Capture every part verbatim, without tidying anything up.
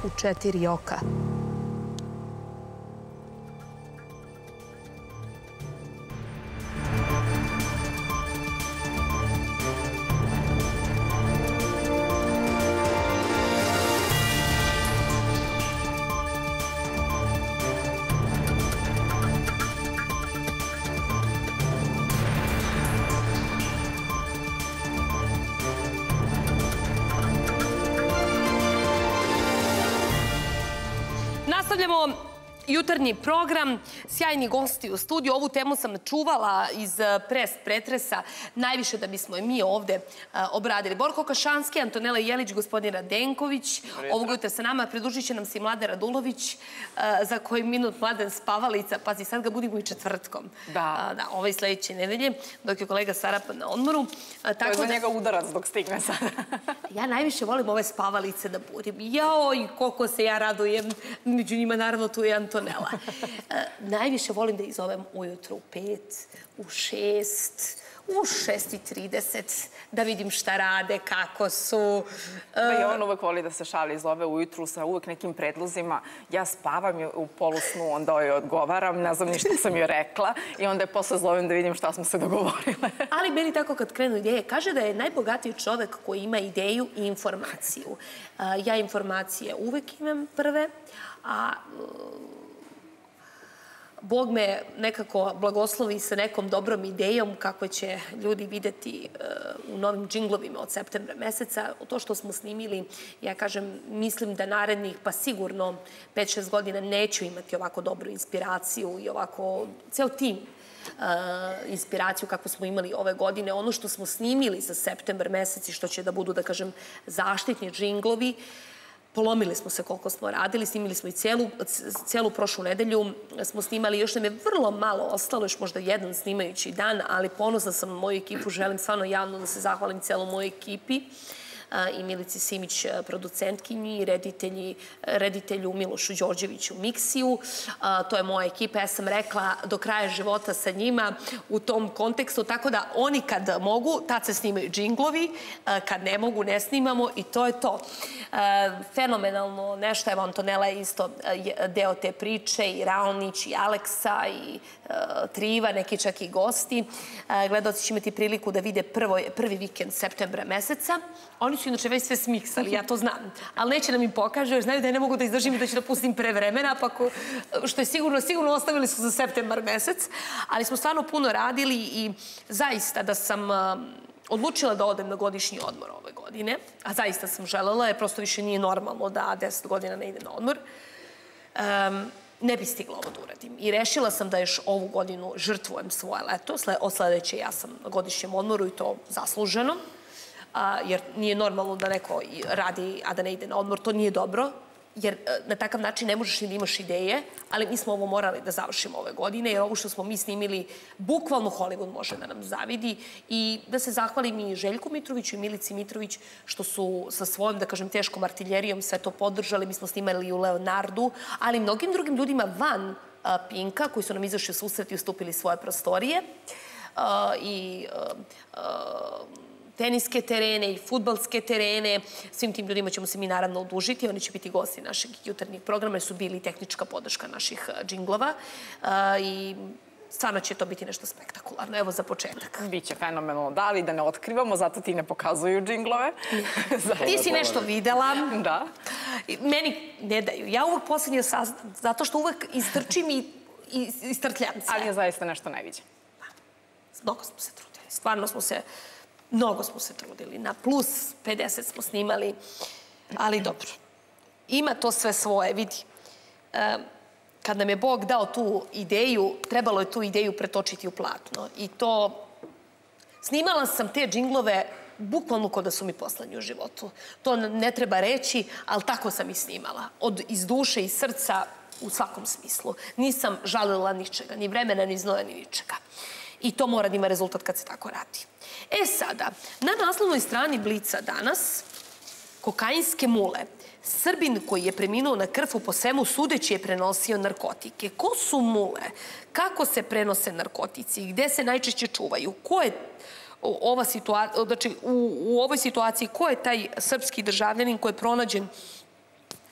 u četiri oka. Nastavljamo jutarnji program. Sjajni gosti u studiju. Ovu temu sam čuvala iz pres pretresa, najviše da bismo je mi ovde obradili. Borko Kašanski, Antonela Jelić, gospodin Radenković. Ovog jutra sa nama pridružit će nam se i Mladen Radulović, za koji minut Mladen spavalica. Pazi, sad ga budimo i četvrtkom. Da. Da, ove sledeće nedelje, dok je kolega Sarapan na odmoru. To je za njega udarac dok stigne sada. Ja najviše volim ove spavalice da budim. Jao, i koliko se ja radujem. Među njima, naravno, tu je Antonela. Najviše volim da izovem ujutru u pet, u šest, u šest i trideset, da vidim šta rade, kako su. I on uvek voli da se šali, zove ujutru sa uvek nekim predlozima. Ja spavam u polusnu, onda joj odgovaram, ne znam ni šta sam joj rekla i onda je posle zovem da vidim šta smo se dogovorile. Ali meni tako kad krenu ideje, kaže da je najbogatiji čovek koji ima ideju i informaciju. Ja informacije uvek imam prve, a Bog me nekako blagoslovi sa nekom dobrom idejom kako će ljudi videti u novim džinglovima od septembra meseca. To što smo snimili, ja kažem, mislim da narednih, pa sigurno pet šest godina neću imati ovako dobru inspiraciju i ovako ceo tim inspiraciju kako smo imali ove godine. Ono što smo snimili za septembar mesec i što će da budu, da kažem, zaštitni džinglovi, polomili smo se koliko smo radili, snimili smo i celu prošlu nedelju. Smo snimali, još nam je vrlo malo ostalo, još možda jedan snimajući dan, ali ponosna sam na moju ekipu, želim stvarno javno da se zahvalim celom mojoj ekipi i Milici Simić, producentkinji, reditelju Milošu Đorđeviću Miksiju. To je moja ekipa, ja sam rekla do kraja života sa njima u tom kontekstu, tako da oni kad mogu, tad se snimaju džinglovi, kad ne mogu, ne snimamo i to je to. Fenomenalno nešto, evo Antonela je isto deo te priče, i Raonić, i Aleksa, i Triva, neki čak i gosti. Gledaoci će imati priliku da vide prvi vikend septembra meseca. Oni su inače već sve smiksali, ja to znam. Ali neće da mi pokažu, jer znaju da ja ne mogu da izdržim i da ću da pustim pre vremena, pa što je sigurno, sigurno ostavili su za septembar mesec. Ali smo stvarno puno radili i zaista da sam odlučila da odem na godišnji odmor ove godine, a zaista sam želela, jer prosto više nije normalno da deset godina ne ide na odmor, ne bi stigla ovo da uradim. I rešila sam da još ovu godinu žrtvujem svoje leto. Od sledeće ja sam na godišnjem odmoru i to zasluženo, jer nije normalno da neko radi, a da ne ide na odmor. To nije dobro, jer na takav način ne možeš ni da imaš ideje, ali mi smo ovo morali da završimo ove godine, jer ovo što smo mi snimili, bukvalno Hollywood može da nam zavidi. I da se zahvalim i Željku Mitroviću i Milici Mitrović, što su sa svojom, da kažem, teškom artiljerijom sve to podržali. Mi smo snimali i u Leonardu, ali i mnogim drugim ljudima van Pinka, koji su nam izašli u susret i ustupili svoje prostorije. I teniske terene i fudbalske terene. Svim tim ljudima ćemo se mi naravno odužiti. Oni će biti gosti našeg jutarnjeg programa, jer su bili tehnička podrška naših džinglova. I stvarno će to biti nešto spektakularno. Evo za početak. Biće fenomenalno. Da, ali da ne otkrivamo, zato ti ne pokazuju džinglove. Ti si nešto videla. Da. Meni ne daju. Ja uvek poslednje saznam, zato što uvek istrčim i istrtljam se. Ali je zaista nešto neviđe. Mnogo smo se trudili. Stvarno smo se... Mnogo smo se trudili. Na plus pedeset smo snimali, ali dobro. Ima to sve svoje, vidi. Kad nam je Bog dao tu ideju, trebalo je tu ideju pretočiti u platno. I to... Snimala sam te džinglove bukvalno kao da su mi poslednji u životu. To ne treba reći, ali tako sam i snimala. Iz duše i srca u svakom smislu. Nisam žalila ničega, ni vremena, ni znoja, ni ničega. I to mora da ima rezultat kad se tako radi. E sada, na naslovnoj strani Blica danas, kokainske mule. Srbin koji je preminuo na krvu po svemu sudeći je prenosio narkotike. Ko su mule? Kako se prenose narkotici? Gde se najčešće čuvaju? Ko je ova situacija, znači u ovoj situaciji, ko je taj srpski državljanin koji je pronađen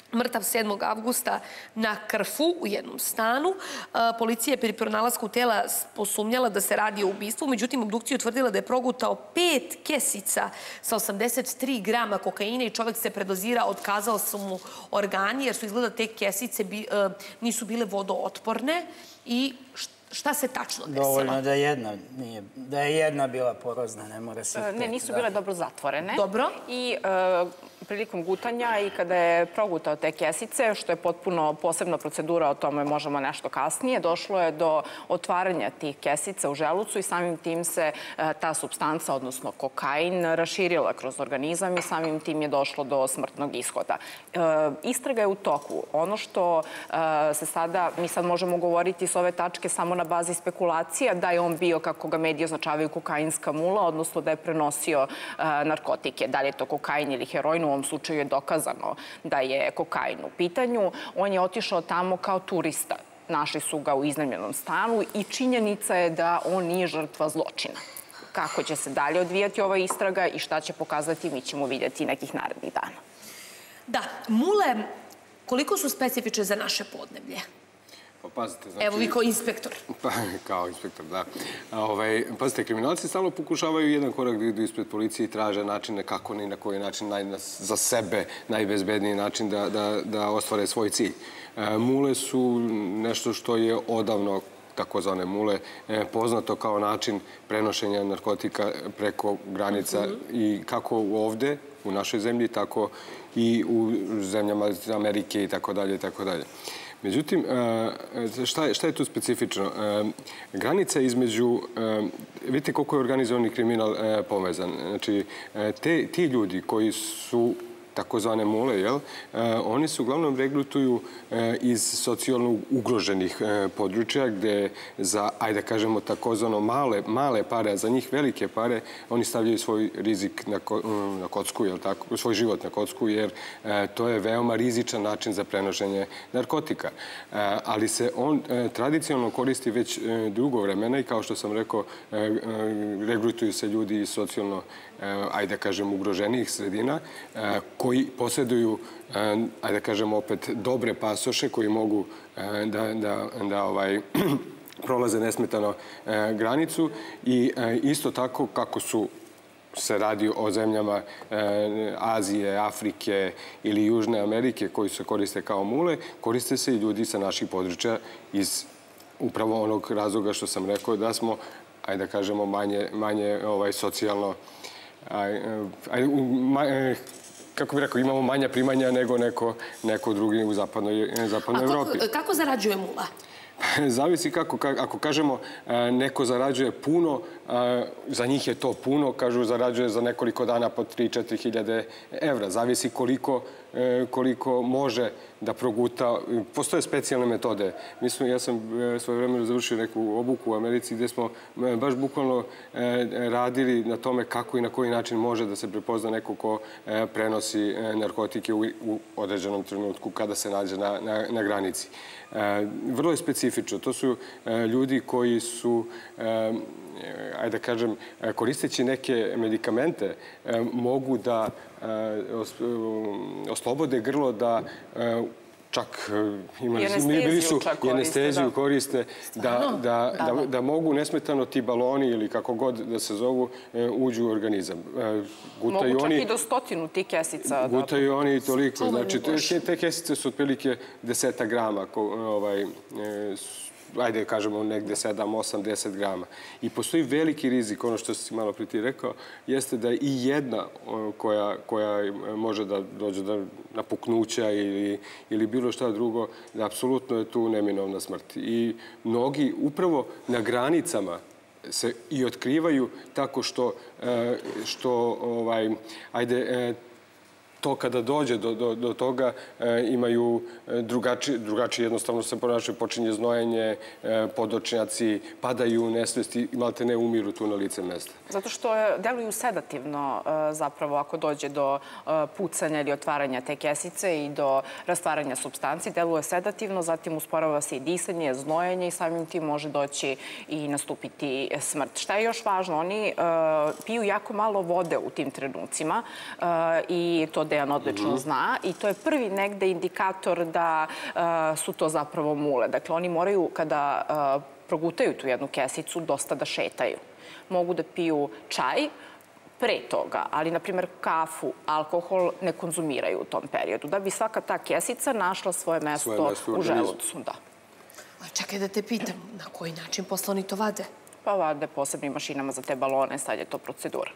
mrtav sedmog avgusta na Krfu u jednom stanu. Policija je pri pronalasku tela posumnjala da se radi o ubistvu, međutim, obdukcija je utvrdila da je progutao pet kesica sa osamdeset tri grama kokaina i čovek se predozirao, otkazao su mu organi, jer su izgleda te kesice nisu bile vodootporne. I šta se tačno desilo? Dovoljno da jedna nije, da je jedna bila porozna, ne mora se... Ne, nisu bile dobro zatvorene. Dobro. I prilikom gutanja i kada je progutao te kesice, što je potpuno posebna procedura, o tome možemo nešto kasnije, došlo je do otvaranja tih kesica u želucu i samim tim se ta supstanca, odnosno kokain, raširila kroz organizam i samim tim je došlo do smrtnog ishoda. Istraga je u toku. Ono što se sada, mi sad možemo govoriti s ove tačke samo na bazi spekulacija, da je on bio, kako ga mediji označavaju, kokainska mula, odnosno da je prenosio narkotike. Da li je to kokain ili heroin, u ovom slučaju je dokazano da je kokain u pitanju. On je otišao tamo kao turista. Našli su ga u iznajmljenom stanu i činjenica je da on nije žrtva zločina. Kako će se dalje odvijati ova istraga i šta će pokazati, mi ćemo vidjeti nekih narednih dana. Da, mule, koliko su specifične za naše podneblje? Pa pazite, znači... Evo vi kao inspektor. Pa, kao inspektor, da. Pazite, kriminalci stalno pokušavaju jedan korak da idu ispred policije i traže načine kako ni na koji način za sebe najbezbedniji način da ostvare svoj cilj. Mule su nešto što je odavno, takozvane mule, poznato kao način prenošenja narkotika preko granica i kako ovde, u našoj zemlji, tako i u zemljama Amerike i tako dalje i tako dalje. Međutim, šta je tu specifično? Granica između... Vidite koliko je organizovani kriminal povezan. Znači, ti ljudi koji su takozvane mule, jel? Oni se uglavnom regrutuju iz socijalno ugroženih područja gde za, ajde kažemo, takozvano male pare, a za njih velike pare, oni stavljaju svoj rizik na kocku, jel tako, svoj život na kocku, jer to je veoma rizičan način za prenošenje narkotika. Ali se on tradicionalno koristi već dugo vremena i kao što sam rekao, regrutuju se ljudi iz socijalno, ajde kažem, ugroženijih sredina, koji posjeduju, ajde kažem, opet dobre pasoše koji mogu da prolaze nesmetano granicu i isto tako kako su se radi o zemljama Azije, Afrike ili Južne Amerike koji se koriste kao mule, koriste se i ljudi sa naših područja iz upravo onog razloga što sam rekao da smo, ajde da kažemo, manje socijalno, kako bih rekao, imamo manja primanja nego neko drugi u zapadnoj Evropi. A kako zarađuje mula? Zavisi kako, ako kažemo neko zarađuje puno, za njih je to puno, kažu zarađuje za nekoliko dana po tri do četiri hiljade evra. Zavisi koliko može da proguta. Postoje specijalne metode. Ja sam svoje vremena završio neku obuku u Americi gde smo baš bukvalno radili na tome kako i na koji način može da se prepozna neko ko prenosi narkotike u određenom trenutku kada se nađe na granici. Vrlo je specifično. To su ljudi koji su, ajde da kažem, koristeći neke medikamente, mogu da oslobode grlo, da čak i anesteziju koriste, da mogu nesmetano ti baloni ili kako god da se zovu uđu u organizam. Mogu čak i do stotinu tih kesica. Gutaju oni i toliko. Znači, te kesice su otprilike deseta grama, ajde kažemo negde sedam, osam, deset grama. I postoji veliki rizik, ono što si malo prije ti rekao, jeste da i jedna koja može da dođe do napuknuća ili bilo šta drugo, da apsolutno je tu neminovna smrt. I mnogi upravo na granicama se i otkrivaju tako što, ajde, to kada dođe do toga imaju drugačije, jednostavno se ponašaju, počinje znojenje, podočnjaci, padaju u nesvesti i malte ne umiru tu na lice mesta. Zato što deluju sedativno zapravo ako dođe do pucanja ili otvaranja te kesice i do rastvaranja supstanci, deluje sedativno, zatim usporava se i disanje, znojenje i samim tim može doći i nastupiti smrt. Šta je još važno? Oni piju jako malo vode u tim trenucima i to Dejan odlično zna, i to je prvi negde indikator da su to zapravo mule. Dakle, oni moraju, kada progutaju tu jednu kesicu, dosta da šetaju. Mogu da piju čaj pre toga, ali, na primjer, kafu, alkohol ne konzumiraju u tom periodu, da bi svaka ta kesica našla svoje mesto u želucu. Da. A čekaj da te pitam, na koji način posle oni to vade? Pa vade posebnim mašinama za te balone, sad je to procedura.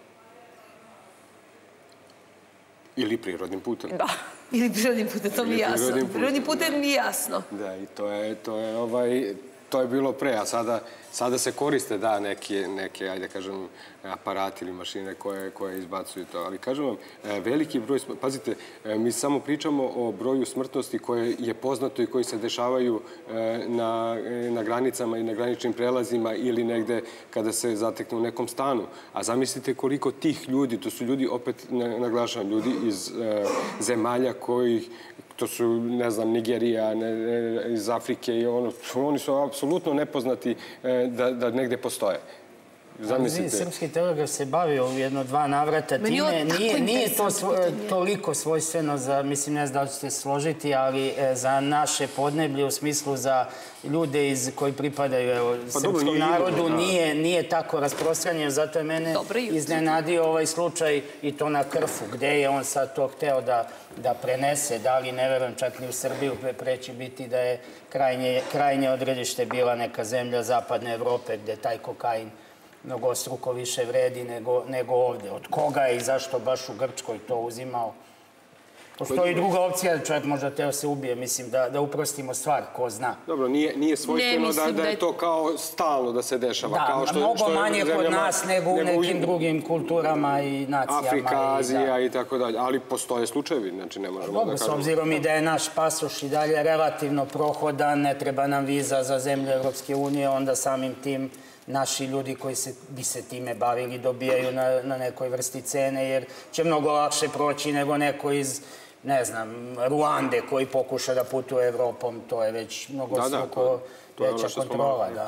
Ili prirodnim putem. Da. Ili prirodnim putem, to mi je jasno. Prirodnim putem mi je jasno. Da, i to je, to je, ovaj, to je bilo pre, a sada, sada se koriste, da, neke, neke, ajde kažem, aparati ili mašine koje, koje izbacuju to. Ali kažem vam, veliki broj, pazite, mi samo pričamo o broju smrtnosti koje je poznato i koji se dešavaju na, na granicama i na graničnim prelazima ili negde kada se zatekne u nekom stanu. A zamislite koliko tih ljudi, to su ljudi, opet naglašavam, ljudi iz zemalja kojih, to su, ne znam, Nigerija, ne, iz Afrike i ono, oni su apsolutno nepoznati da, da negde postoje. Zamislite. Srpski telegraf se bavio u jedno dva navrata time. Nije, nije to svo, toliko svojstveno za, mislim, ne znam da li ćete složiti, ali za naše podneblje u smislu za ljude iz koji pripadaju evo, pa srpskom dobro, nije narodu jedno, nije, nije tako rasprostranjeno. Zato je mene iznenadio ovaj slučaj i to na Krfu, gde je on sad to hteo da, da prenese. Da li, ne verujem, čak ni u Srbiju preći biti da je krajnje, krajnje odredište bila neka zemlja zapadne Evrope gde taj kokain mnogostruko više vredi nego, nego ovde. Od koga je i zašto baš u Grčkoj to uzimao? Postoji i druga opcija da čovjek možda teo se ubije, mislim, da, da uprostimo stvar, ko zna. Dobro, nije, nije svojstveno da, da je to kao stalno da se dešava. Da, kao što, mnogo što manje zemljama, kod nas nego u nego nekim u, drugim kulturama i nacijama. Afrika, Azija i, i tako dalje. Ali postoje slučajevi, znači ne možemo Dobro, da kažemo. S obzirom i da je naš pasoš i dalje relativno prohodan, ne treba nam viza za zemlje Evropske unije, onda samim tim naši ljudi koji se, bi se time bavili dobijaju na, na nekoj vrsti cene, jer će mnogo lakše proći nego neko iz, ne znam, Ruande koji pokuša da putuje Evropom. To je već mnogo da, struko da, veća kontrola. Da.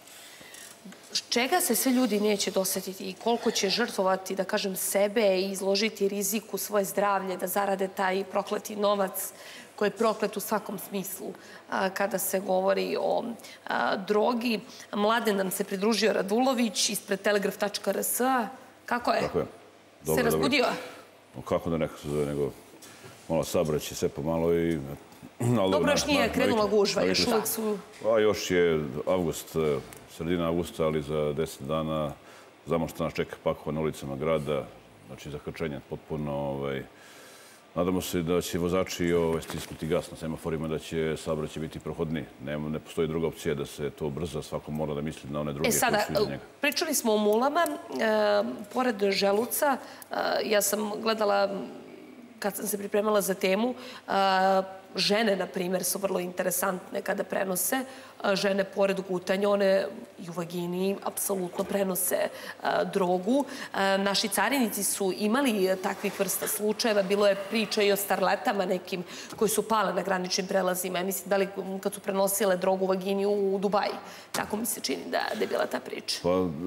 Čega se sve ljudi neće dosetiti i koliko će žrtvovati, da kažem, sebe i izložiti riziku svoje zdravlje da zarade taj prokleti novac koji je proklet u svakom smislu kada se govori o drogi. Mladen nam se pridružio Radulović ispred telegraf tačka r s. Kako je? Kako je? Se razbudio? Kako da nekako se zove, nego malo sabraći sve pomalo i... Dobro, još nije krenula gužva, još uvijek su... Još je avgust, sredina avgusta, ali za deset dana znamo što nas čeka pakova na ulicama grada, znači zakrčenje potpuno... Nadamo se da će vozači stisnuti gas na semaforima, da će saobraćaj biti prohodniji. Ne postoji druga opcija da se to brza, svako mora da misli na one druge koji su iza njega. Pričali smo o mulama, pored želuca. Ja sam gledala, kad sam se pripremala za temu, žene, na primjer, su vrlo interesantne kada prenose. Žene, pored gutanja, one i u vagini apsolutno prenose drogu. Naši carinici su imali takvih vrsta slučajeva. Bilo je priča i o starletama nekim koji su pale na graničnim prelazima. Mislim, da li kad su prenosile drogu u vagini u Dubaji. Tako mi se čini da je bila ta priča.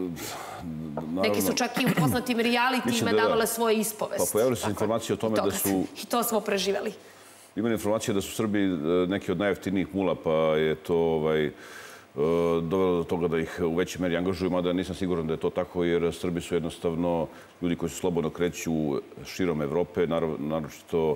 Neki su čak i u poznatim realitijima davale svoje ispovesti. Pa pojavili su informacije o tome da su... I to smo preživjeli. Ima informacija da su Srbi neki od najjeftinijih mula, pa je to dovelo do toga da ih u većoj meri angažuju, mada nisam siguran da je to tako, jer Srbi su jednostavno ljudi koji su slobodno kreću širom Evrope, naročito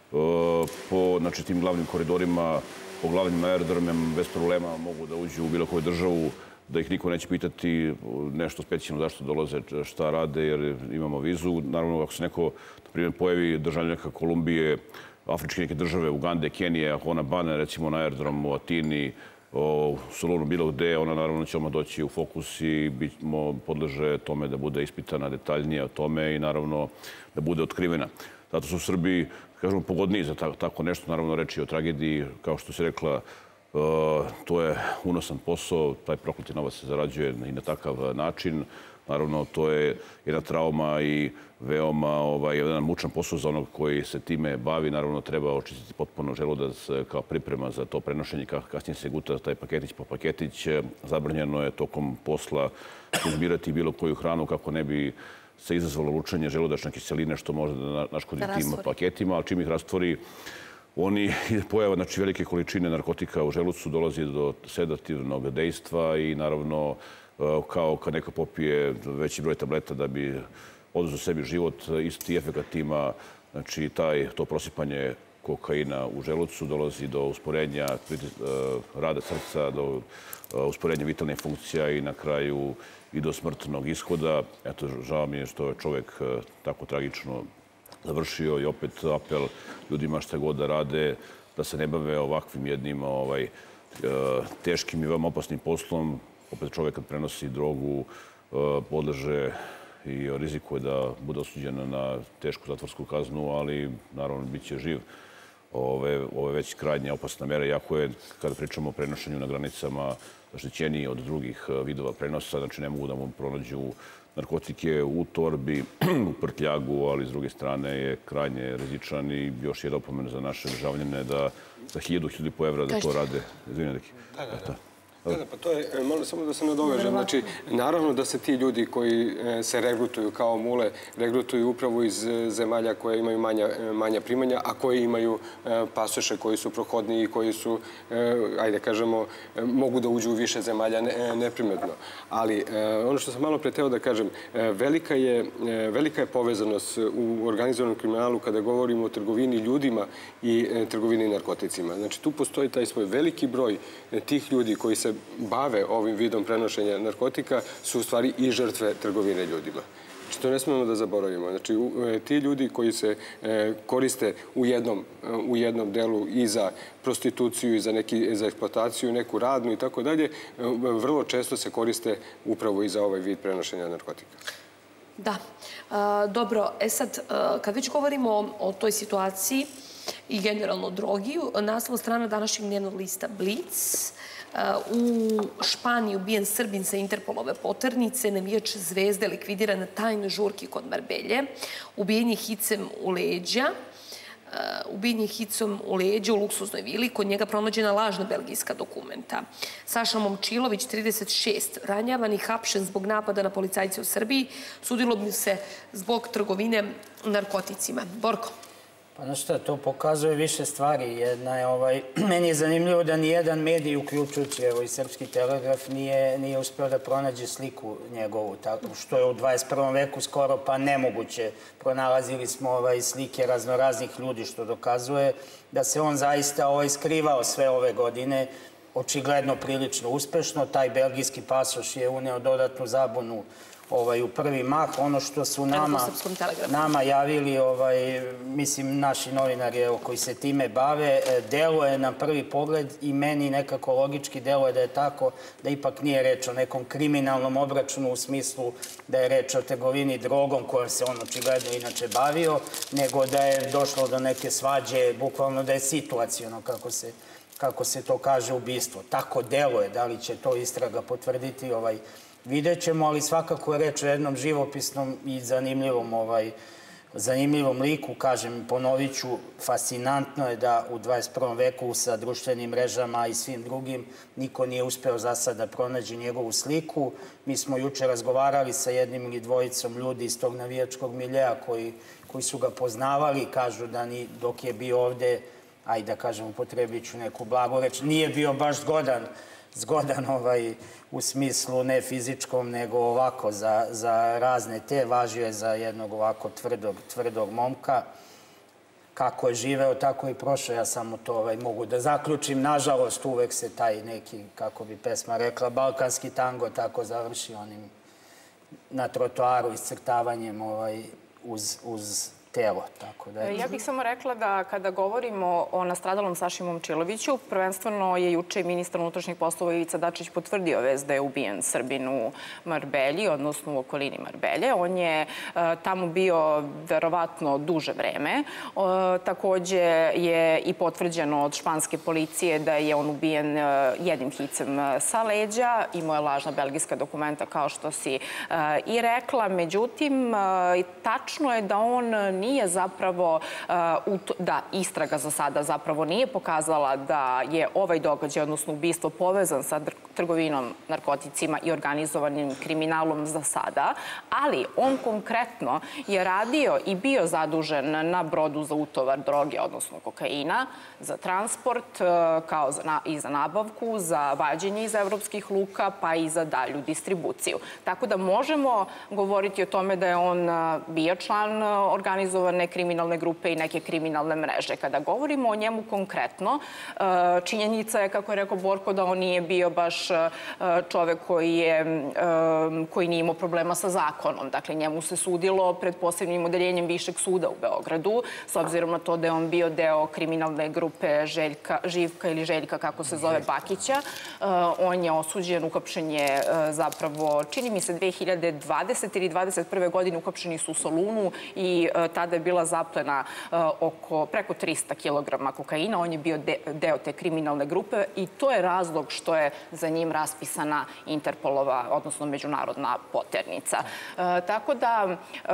po tim glavnim koridorima, po glavnim aerodromima, bez problema mogu da uđu u bilo koju državu, da ih niko neće pitati nešto specijalno zašto dolaze, šta rade, jer imamo vizu. Naravno, ako se neko, na primjer, pojavi državljanka Kolumbije, afričke neke države, Ugande, Kenije, ako ona bane, recimo, na aerodromu u Atini, u Solunu, bilo gde, ona naravno će odmah doći u fokus i podleže tome da bude ispitana detaljnije o tome i naravno da bude otkrivena. Zato su Srbi, kažemo, pogodniji za tako nešto. Naravno, reči o tragediji, kao što si rekla, to je unosan posao, taj prokleti novac se zarađuje i na takav način. Naravno, to je jedna trauma i veoma jedan mučan posao za onog koji se time bavi. Naravno, treba očistiti potpuno želudac kao priprema za to prenošenje. Kasnije se guta taj paketić po paketić. Zabranjeno je tokom posla izbirati bilo koju hranu kako ne bi se izazvalo lučenje želudačne kiseline, što može da naškodi tim paketima, ali čim ih rastvori, oni pojava znači, velike količine narkotika u želucu, dolazi do sedativnog dejstva i naravno kao kad neko popije veći broj tableta da bi oduzeo sebi život, isti efekat ima znači, taj, to prosipanje kokaina u želucu, dolazi do usporenja rada srca, do usporenja vitalnih funkcija i na kraju i do smrtnog ishoda. Eto, žao mi je što je čovek tako tragično završio i opet apel ljudima šta god da rade, da se ne bave ovakvim jednim ovaj, teškim i veoma opasnim poslom. Opet čovek kad prenosi drogu podleže i rizikuje da bude osuđen na tešku zatvorsku kaznu, ali naravno bit će živ. Ove, ove već krajnje opasna mera, iako je, kada pričamo o prenošenju na granicama, zaštićeniji od drugih vidova prenosa, znači ne mogu da mu pronađu narkotike u torbi, u prtljagu, ali s druge strane je krajnje rizičan i još jedna opomena za naše državljane da za hiljadu, hiljadu po evra da to rade. Izvini, neki. Da, da, da. Da, da, pa to je, moram samo da se nadovežem. Znači, naravno da se ti ljudi koji se regrutuju kao mule, regrutuju upravo iz zemalja koje imaju manja, manja primanja, a koje imaju pasoše koji su prohodniji i koji su, ajde kažemo, mogu da uđu u više zemalja neprimetno. Ali ono što sam malo pre teo da kažem, velika je, velika je povezanost u organizovanom kriminalu kada govorimo o trgovini ljudima i trgovini narkoticima. Znači, tu postoji taj svoj veliki broj tih ljudi koji se bave ovim vidom prenošenja narkotika su u stvari i žrtve trgovine ljudima. Znači, to ne smemo da zaboravimo. Znači, ti ljudi koji se koriste u jednom, u jednom delu i za prostituciju, i za, neki, za eksploataciju, neku radnu i tako dalje, vrlo često se koriste upravo i za ovaj vid prenošenja narkotika. Da. Dobro, e sad, kad već govorimo o toj situaciji i generalno drogi, naslov strana današnjeg dnevnog lista Blic. U Španiji ubijen Srbin sa Interpolove poternice, navijač Zvezde likvidiran na tajnoj žurki kod Marbelje, ubijen je hicem u leđa, ubijen je hicom u leđa u luksuznoj vili, kod njega pronađena lažna belgijska dokumenta. Saša Momčilović, trideset šest, ranjavan i hapšen zbog napada na policajce u Srbiji, sudilo bi se zbog trgovine narkoticima. Borko. Pa znaš šta, to pokazuje više stvari. Jedna je, ovaj, meni je zanimljivo da nijedan medij, uključujući evo, i Srpski telegraf, nije, nije uspeo da pronađe sliku njegovu, tako, što je u dvadeset prvom veku skoro pa nemoguće. Pronalazili smo ovaj, slike raznoraznih ljudi, što dokazuje da se on zaista ovaj, skrivao sve ove godine, očigledno prilično uspešno. Taj belgijski pasoš je uneo dodatnu zabunu Ovaj, u prvi mah. Ono što su nama, nama javili, ovaj, mislim, naši novinari evo, koji se time bave, deluje na prvi pogled i meni nekako logički deluje da je tako, da ipak nije reč o nekom kriminalnom obračunu u smislu da je reč o trgovini drogom kojom se on očigledno inače bavio, nego da je došlo do neke svađe, bukvalno da je situaciono, kako se, kako se to kaže, ubistvo. Tako deluje, da li će to istraga potvrditi, ovaj, vidjet ćemo, ali svakako je reč o jednom živopisnom i zanimljivom, ovaj, zanimljivom liku. Kažem, ponovit ću, fascinantno je da u dvadeset prvom veku sa društvenim mrežama i svim drugim niko nije uspeo za sad da pronađe njegovu sliku. Mi smo juče razgovarali sa jednim ili dvojicom ljudi iz tog navijačkog miljeja koji, koji su ga poznavali. Kažu da ni dok je bio ovde, ajde da kažem, upotrebit ću neku blagu reč, nije bio baš zgodan, zgodan ovaj, u smislu ne fizičkom, nego ovako za, za razne te. Važio je za jednog ovako tvrdog, tvrdog momka. Kako je živeo, tako i prošao. Ja samo to ovaj, mogu da zaključim. Nažalost, uvek se taj neki, kako bi pesma rekla, balkanski tango tako završi onim na trotoaru iscrtavanjem ovaj, uz, uz telo. Tako da... Ja bih samo rekla da kada govorimo o nastradalom Saši Momčiloviću, prvenstveno je juče ministar unutrašnjih poslova Ivica Dačić potvrdio vest da je ubijen Srbin u Marbelji, odnosno u okolini Marbelje. On je tamo bio verovatno duže vreme. Takođe je i potvrđeno od španske policije da je on ubijen jednim hicem sa leđa. Imao je lažna belgijska dokumenta, kao što si i rekla. Međutim, tačno je da on nije zapravo, da istraga za sada zapravo nije pokazala da je ovaj događaj, odnosno ubistvo, povezan sa trgovinom narkoticima i organizovanim kriminalom za sada, ali on konkretno je radio i bio zadužen na brodu za utovar droge, odnosno kokaina, za transport, kao i za nabavku, za vađenje iz evropskih luka, pa i za dalju distribuciju. Tako da možemo govoriti o tome da je on bio član organizovane kriminalne grupe i neke kriminalne mreže. Kada govorimo o njemu konkretno, činjenica je, kako je rekao Borko, da on nije bio baš čovek koji, je, koji nije imao problema sa zakonom. Dakle, njemu se sudilo pred posebnim odeljenjem Višeg suda u Beogradu, s obzirom na to da je on bio deo kriminalne grupe Željka, Živka ili Željka, kako se zove, Bakića. On je osuđen, uhapšen je zapravo, čini mi se, dve hiljade dvadesete ili dvadeset prve godine uhapšeni su u Solunu i tada je bila zaplena oko preko trista kilograma kokaina. On je bio deo te kriminalne grupe i to je razlog što je za njim raspisana Interpolova, odnosno međunarodna poternica. Tako da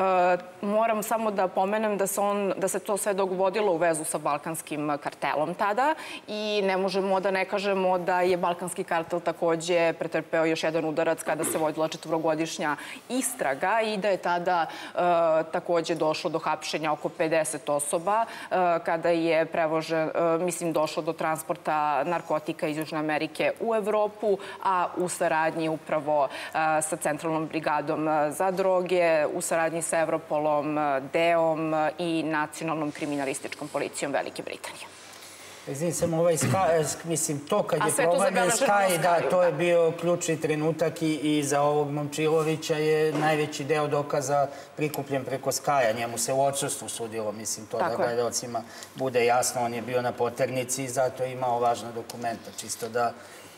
moram samo da pomenem da se, on, da se to sve dogodilo u vezu sa balkanskim kartelom tada i ne možemo da ne kažemo da je balkanski kartel takođe pretrpeo još jedan udarac kada se vodila četvorogodišnja istraga i da je tada takođe došlo do hapšenja oko pedeset osoba kada je prevožen, mislim, došlo do transporta narkotika iz Južne Amerike u Evropu, a u saradnji upravo sa Centralnom brigadom za droge, u saradnji sa Evropolom, D E O-om i Nacionalnom kriminalističkom policijom Velike Britanije. Izvim sam ovaj Sky, mislim, to kad je problem Sky, da, to je bio ključni trenutak i za ovog Momčilovića je najveći deo dokaza prikupljen preko Sky-a. Njemu se u odsustvu sudilo, mislim, to da gledalcima bude jasno. On je bio na poternici i zato je imao važna dokumenta, čisto da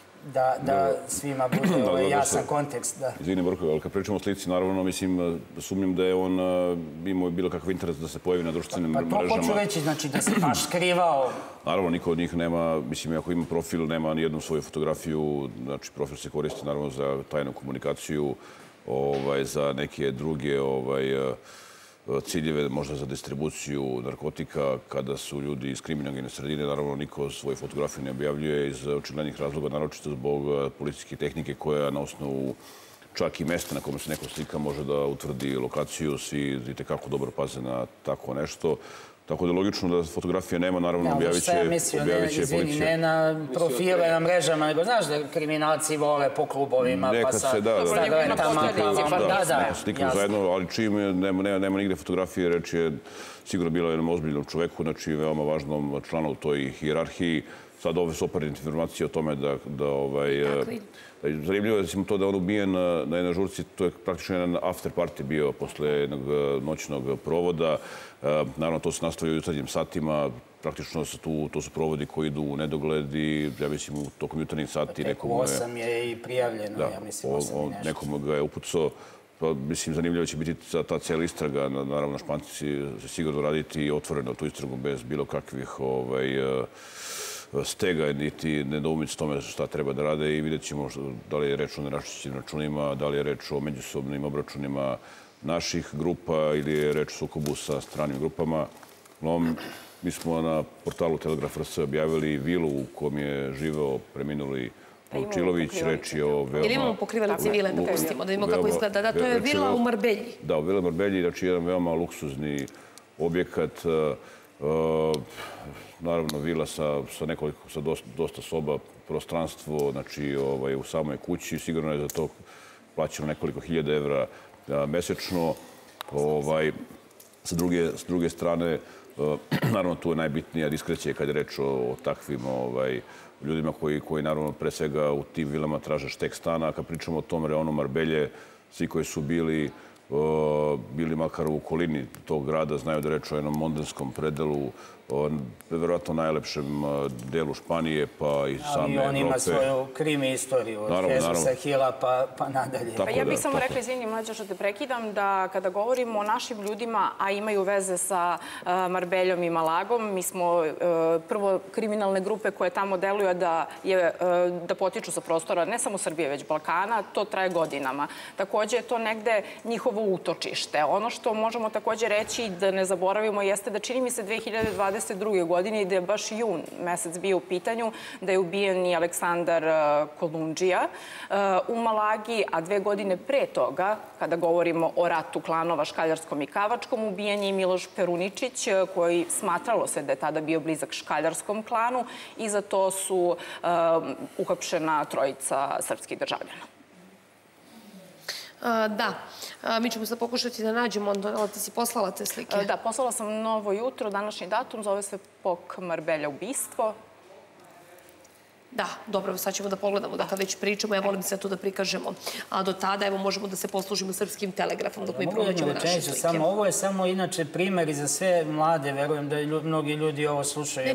da svima bude jasan kontekst. Izvini, Borko, ali kad pričamo o slici, naravno, mislim, sumnjam da je on imao bilo kakav interes da se pojavi na društvenim mrežama. Pa to hoću reći, znači da se baš skrivao. Naravno, niko od njih nema, mislim, ako ima profil, nema ni jednu svoju fotografiju, znači profil se koristi, naravno, za tajnu komunikaciju, za neke druge ciljeve, možda za distribuciju narkotika, kada su ljudi iz kriminalne sredine, naravno niko svoje fotografije ne objavljuje iz očiglednih razloga, naročito zbog policijske tehnike koja na osnovu čak i mesta na kome se neko slika može da utvrdi lokaciju. Svi itekako dobro paze na tako nešto. Tako da je logično da fotografije nema, naravno objavit će policija. Izvini, ne na profile, na mrežama, nego znaš da kriminalci vole po klubovima, pa sa stagletama. Da, da, slikamo zajedno, ali čim nema nigde fotografije, reč je sigurno bilo jednom ozbiljnom čoveku, znači veoma važnom članu u toj hijerarhiji. Sad ove su operativne informacije o tome da... Zanimljivo je to da je on ubijen na jednoj žurci, to je praktično jedan after party bio posle jednog noćnog provoda. Naravno, to se nastavio u jutarnjim satima, praktično to su provodi koji idu u nedogled i, ja mislim, u tokom jutarnjih sati nekom... Tek osam je i prijavljeno, ja mislim, osam i nešto. Nekom ga je upucao. Mislim, zanimljivo će biti ta cijela istraga. Naravno, Španci će sigurno raditi otvoreno tu istragu bez bilo kakvih stega, niti nedoumic tome šta treba da rade i vidjet ćemo da li je reč o neraščišćenim računima, da li je reč o međusobnim obračunima naših grupa ili je reč o sukobu sa stranim grupama. Mi smo na portalu Telegraf R S objavili vilu u kom je živeo preminuli Momčilović. Reč je o veoma... Ili imamo pokrivalice vile, da pustimo, da vidimo kako izgleda. Da, to je vila u Marbelji. Da, u vila u Marbelji, znači jedan veoma luksuzni objekat. Naravno, vila sa nekoliko, sa dosta soba, prostranstvo, znači u samoj kući. Sigurno je za to plaćeno nekoliko hiljada evra mesečno. Sa druge strane, naravno, tu je najbitnija diskrecija kad je reč o takvim ljudima koji, naravno, pre svega u tim vilama traže štek stana. Kad pričamo o tom reonu Marbelje, svi koji su bili bili makar u okolini tog grada, znaju da reč o jednom mondenskom predelu verovatno najlepšem delu Španije, pa i same Evrope. Ali on ima svoju krimi istoriju od Jezusa Hila pa nadalje. Pa ja bih samo rekla, izvini mlađe što te prekidam, da kada govorimo o našim ljudima, a imaju veze sa Marbeljom i Malagom, mi smo prvo kriminalne grupe koje tamo deluju da potiču sa prostora ne samo Srbije, već Balkana, to traje godinama. Takođe je to negde njihovo utočište. Ono što možemo takođe reći da ne zaboravimo jeste da čini mi se dve hiljade dvadeset druge. godine i da je baš jun mesec bio u pitanju, da je ubijen i Aleksandar Kolundžija u Malagi, a dve godine pre toga, kada govorimo o ratu klanova Škaljarskom i Kavačkom, ubijen je i Miloš Peruničić, koji smatralo se da je tada bio blizak Škaljarskom klanu i za to su uhapšena trojica srpskih državljana. Da, mi ćemo sad pokušati da nađemo, ali ti si poslala te slike? Da, poslala sam Novo jutro, današnji datum, zove se Pok Marbelja ubistvo. Da, dobro, sad ćemo da pogledamo, da kad već pričamo, ja volim se tu da prikažemo. A do tada, evo, možemo da se poslužimo Srpskim telegrafom dok mi pronađemo naše slike. Ovo je samo, inače, primer i za sve mlade, verujem da mnogi ljudi ovo slušaju,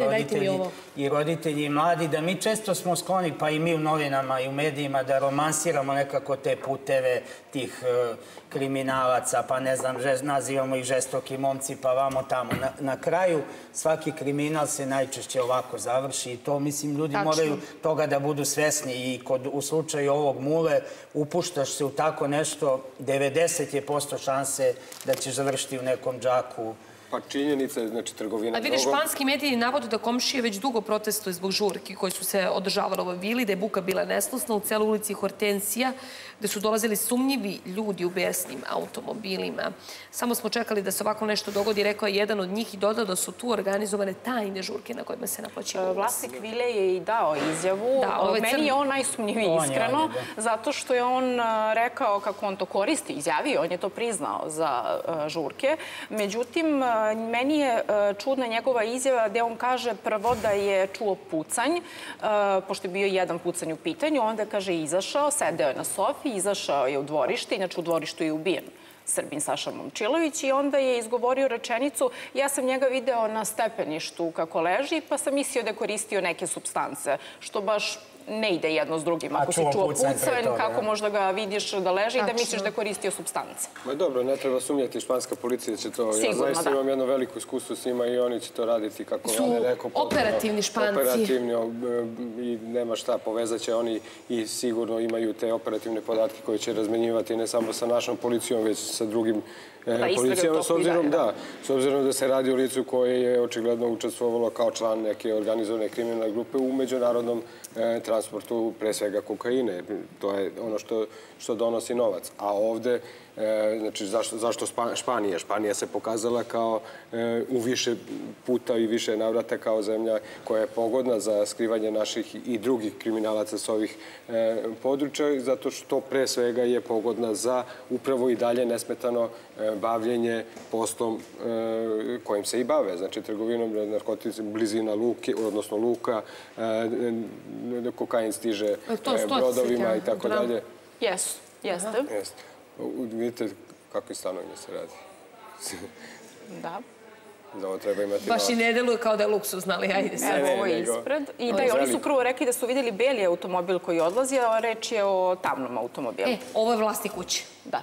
i roditelji i mladi, da mi često smo skloni, pa i mi u novinama i u medijima, da romansiramo nekako te puteve tih kriminalaca, pa ne znam, nazivamo ih žestoki momci, pa vamo tamo. Na kraju svaki kriminal se najčešće ovako završi i to, mislim, ljudi moraju toga da budu svesni i u slučaju ovog Mule upuštaš se u tako nešto, devedeset posto šanse da ćeš završiti u nekom džaku. Pa činjenica je, znači, trgovina drogom. A vidiš, španski mediji navode da komšije već dugo protestuju zbog žurki koje su se održavale u ovoj vili, da je buka bila nesnosna u celoj ulici Hortensija, gde su dolazili sumnjivi ljudi u besnim automobilima. Samo smo čekali da se ovako nešto dogodi, rekao je jedan od njih i dodao da su tu organizovane tajne žurke na kojima se naplaćivo ulaz. Vlasnik vile je i dao izjavu. Meni je on najsumnjiviji, iskreno, zato što je on rekao kako on to koristi, izjavio, on je to priznao za žurke. Međutim, meni je čudna njegova izjava gde on kaže prvo da je čuo pucanj, pošto je bio jedan pucanj u pitanju, onda kaže izašao, sedeo je na sofi, izašao je u dvorište, inače u dvorištu je ubijen Srbin Saša Momčilović i onda je izgovorio rečenicu ja sam njega video na stepeništu kako leži pa sam mislio da je koristio neke supstance, što baš ne ide jedno s drugim. Ako si čuo pucanj, kako možda ga vidiš da leži i da misliš da je koristio supstance. Ma dobro, ne treba sumnjati, španska policija će to... Ja zaista imam jedno veliko iskustvo s njima i oni će to raditi kako vam je rekao. Su operativni Španci. Operativni i nema šta, povezat će oni i sigurno imaju te operativne podatke koje će razmenjivati ne samo sa našom policijom, već sa drugim policijama, s obzirom da se radi o licu koje je očigledno učestvovalo kao član neke organizovane kriminalne grupe u međunarodnom transportu, pre svega kokaine. To je ono što donosi novac. A ovde, znači, zašto Španija? Španija se pokazala kao u više puta i više navrata kao zemlja koja je pogodna za skrivanje naših i drugih kriminalaca s ovih područja, zato što pre svega je pogodna za upravo i dalje nesmetano bavljenje poslom kojim se i bave. Znači, trgovinom narkoticima, blizina luke, odnosno luka, kokain stiže brodovima i tako dalje. Jesu, jeste. Vidite kakvi stanovima se radi. Da. Da ovo treba imati... Baš i ne deluje kao da je luksuz, ali ajde sad. Evo, ovo je ispred. I da, oni su prvo rekli da su vidjeli beli automobil koji odlazi, a reč je o tamnom automobilu. E, ovo je vlasnik kuće. Da.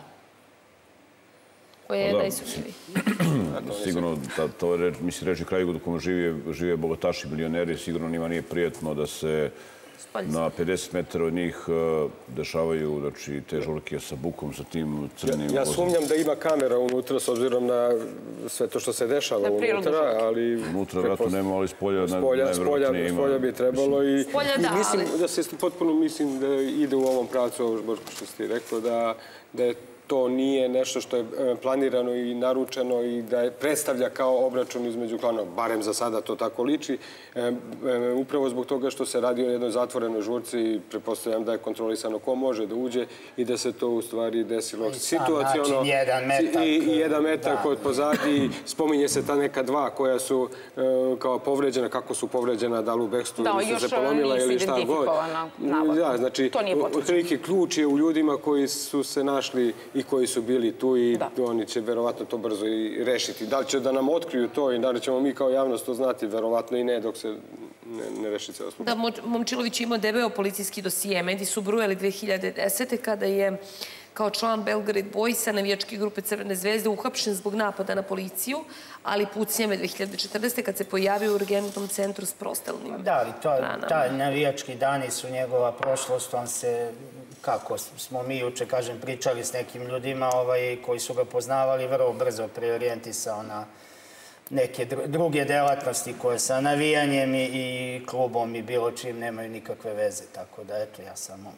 Koji je najsumnjiviji. Sigurno, to je, mislim, reći kraju u kojem žive bogataši, milioneri, sigurno njima nije prijatno da se na pedeset metara od njih dešavaju te žurke sa bukom, sa tim crnim vozom. Ja sumnjam da ima kamera unutra s obzirom na sve to što se dešava unutra, ali... Unutra vratno nema, ali spolja najvjerojatnije ima. Spolja bi trebalo i mislim da se potpuno mislim da ide u ovom pravcu, ovo što ste rekao, da je to nije nešto što je planirano i naručeno i da predstavlja kao obračun između klanova. Barem za sada to tako liči. Upravo zbog toga što se radi o jednoj zatvorenoj žurci i pretpostavljam da je kontrolisano ko može da uđe i da se to u stvari desilo situaciono. I jedan metak od pozadi. Spominje se ta neka dva koja su kao povređena, kako su povređena, da li u bekstvu ili su se polomila ili šta god. Da, još nisu identifikovana navodno. Da, znači, otprilike ključ je u ljudima koji su se našli i koji su bili tu i oni će verovatno to brzo i rešiti. Da li će da nam otkriju to i da li ćemo mi kao javnost to znati, verovatno i ne, dok se ne reši ceo slučaj. Da, Momčilović ima debeo policijski dosije. Mediji su brujali dve hiljade desete. kada je kao član Belgrade Boysa navijačke grupe Crvene zvezde uhapšen zbog napada na policiju, ali pucnjave dve hiljade četrnaeste. kad se pojavio u urgentnom centru s prostelnim ranama. Da, ali taj navijački dani su njegova prošlost. On se, kako smo mi juče, kažem, pričali s nekim ljudima koji su ga poznavali, vrlo brzo preorijentisao na neke druge delatnosti koje sa navijanjem i klubom i bilo čim nemaju nikakve veze. Tako da, eto, ja samo...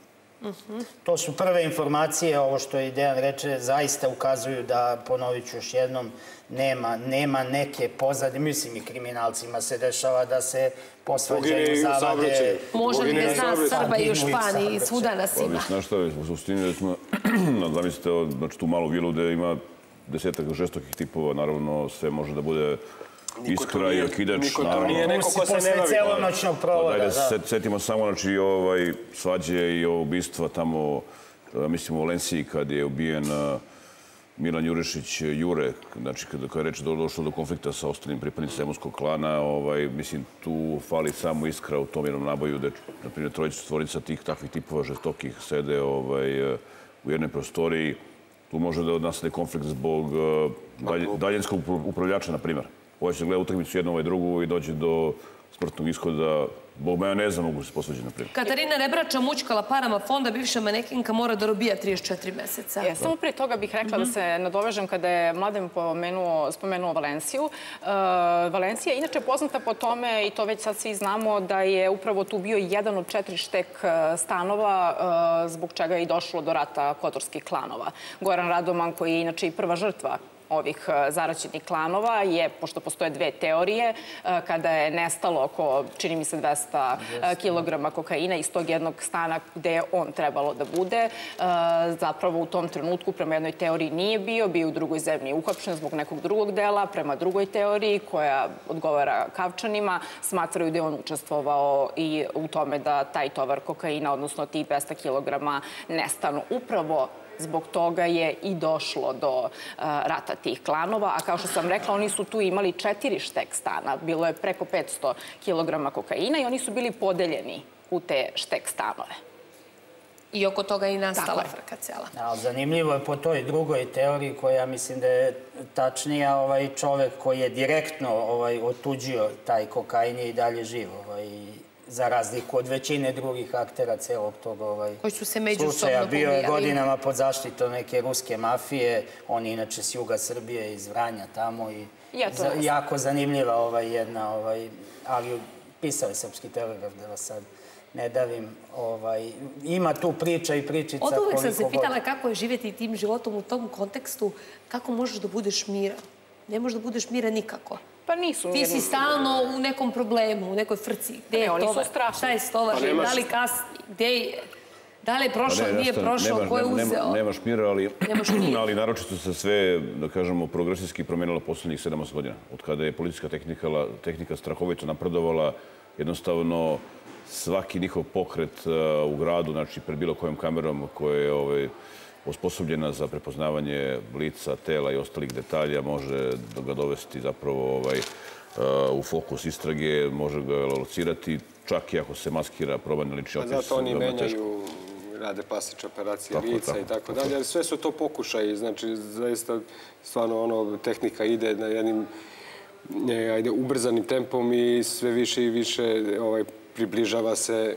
To su prve informacije, ovo što je Dejan reče, zaista ukazuju da, ponovit ću još jednom, nema neke pozadnje, mislim i kriminalcima se dešava da se posvađaju, zavade. Može li ne zna Srba i u Španiji, svuda nas ima. Znaš šta, u suštini da smo, zamislite, tu malu vilu gde ima desetak žestokih tipova, naravno sve može da bude iskra i okidač. Niko to nije neko ko se ne bavi. Celonoćnog provoda, da. Setimo samo, znači, svađe i ubistva tamo, mislim, u Valenciji, kad je ubijen Milan Jurišić Jure, znači, kada je reč došlo do konflikta sa ostalim pripadnicima zemunskog klana, mislim, tu fali samo iskra u tom jednom naboju, da, na primjer, trojica, stvorica tih takvih tipova žestokih sede u jednoj prostoriji. Tu može da nastane konflikt zbog daljinskog upravljača, na primjer. Ovaj će gleda utakmicu jednu, ovaj drugu i dođe do smrtnog ishoda. Bog majoneza mogu se posvađati, na primjer. Katarina Rebrača mućkala parama fonda, bivša manekinka mora da robija trideset četiri meseca. Samo prije toga bih rekla da se nadovežem kada je Mladen spomenuo Valenciju. Valencija je inače poznata po tome, i to već sad svi znamo, da je upravo tu bio jedan od četiri štek stanova zbog čega je i došlo do rata kotorskih klanova. Goran Radoman, koji je inače i prva žrtva ovih zaraćenih klanova, je, pošto postoje dve teorije, kada je nestalo oko, čini mi se, dvesta kilograma kokaina iz tog jednog stana gde je on trebalo da bude. Zapravo u tom trenutku prema jednoj teoriji nije bio, bio u drugoj zemlji uhapšen zbog nekog drugog dela, prema drugoj teoriji koja odgovara Kavčanima, smatraju da je on učestvovao i u tome da taj tovar kokaina, odnosno tih dvesta kilograma, nestanu. Upravo zbog toga je i došlo do rata tih klanova, a kao što sam rekla, oni su tu imali četiri štek stana. Bilo je preko petsto kilograma kokaina i oni su bili podeljeni u te štek stanove. I oko toga je i nastala frka cela. Zanimljivo je po toj drugoj teoriji, koja mislim da je tačnija, ovaj čovek koji je direktno otuđio taj kokain je i dalje živ. Za razliku od većine drugih aktera celog tog slučaja. Bio je godinama pod zaštitom neke ruske mafije, on je inače s juga Srbije, iz Vranja tamo i jako zanimljiva jedna, ali pisao je Srpski telegraf, da vas sad ne davim. Ima tu priča i pričica. Od uvek sam se pitala kako je živjeti tim životom u tom kontekstu, kako možeš da budeš miran. Ne možeš da budeš miran nikako. Pa nisu mirni. Ti si stalno u nekom problemu, u nekoj frci. Gde je tovar? Šta je stovar? Da li kasni? Gde je? Da li je prošao, nije prošao, ko je uzeo? Nemaš mira, ali naročito se sve, da kažemo, progresivski promenilo poslednjih sedam osam godina. Od kada je policijska tehnika strahovito napredovala, jednostavno svaki njihov pokret u gradu, znači pred bilo kojom kamerom koja je osposobljena za prepoznavanje lica, tela i ostalih detalja, može ga dovesti zapravo u fokus istrage, može ga locirati, čak i ako se maskira probani lični opis. Zato oni menjaju, rade plastične operacije lica i tako dalje, ali sve su to pokušaji, znači zaista stvarno ono, tehnika ide na jednim ubrzanim tempom i sve više i više približava se